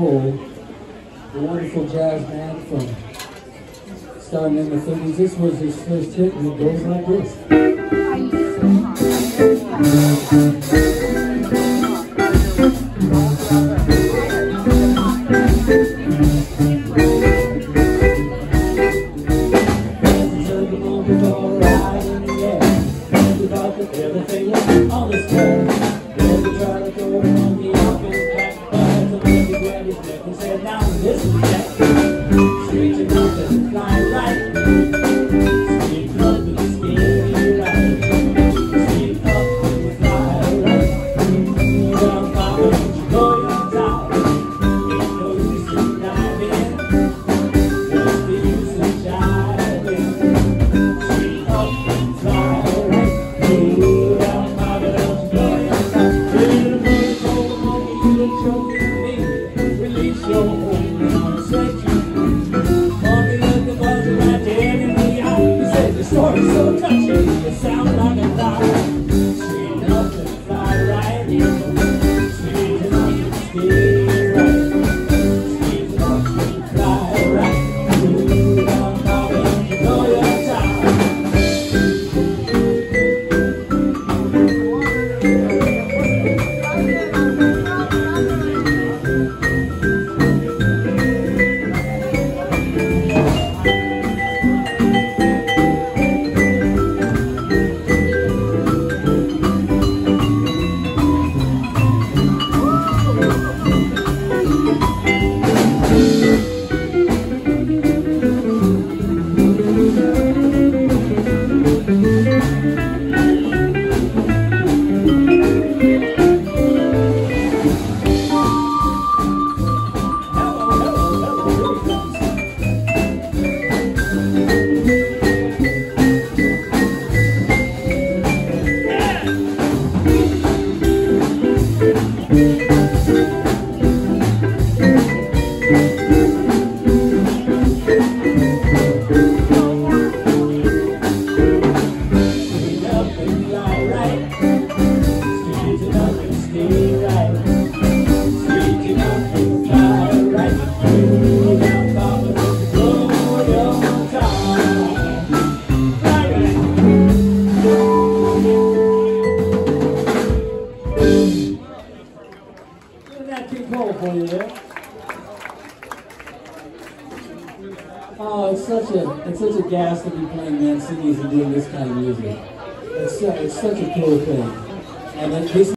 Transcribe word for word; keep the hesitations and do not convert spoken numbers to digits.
Carlo, the wonderful jazz man from starting in the thirties. This was his first hit, and it goes like this. Everything was on the square. Never try to go on the up and back, but the man who grabbed his neck and said, "Now this is that." Straight to nothing, fly right. Straight up and skinny right. Straight up and fly right. Down Papa, don't you go your time. Ain't no use in diving. What's the use in jiving? Straight up and fly right. Story so touching, it sounds like a lie. Straight up and fly right. Straight up and stay right. Straight up and fly right. Move down, Papa, don't you know your time. For you there. Oh, it's such a it's such a gas to be playing Mancini's and doing this kind of music. It's, uh, it's such a cool thing. And then this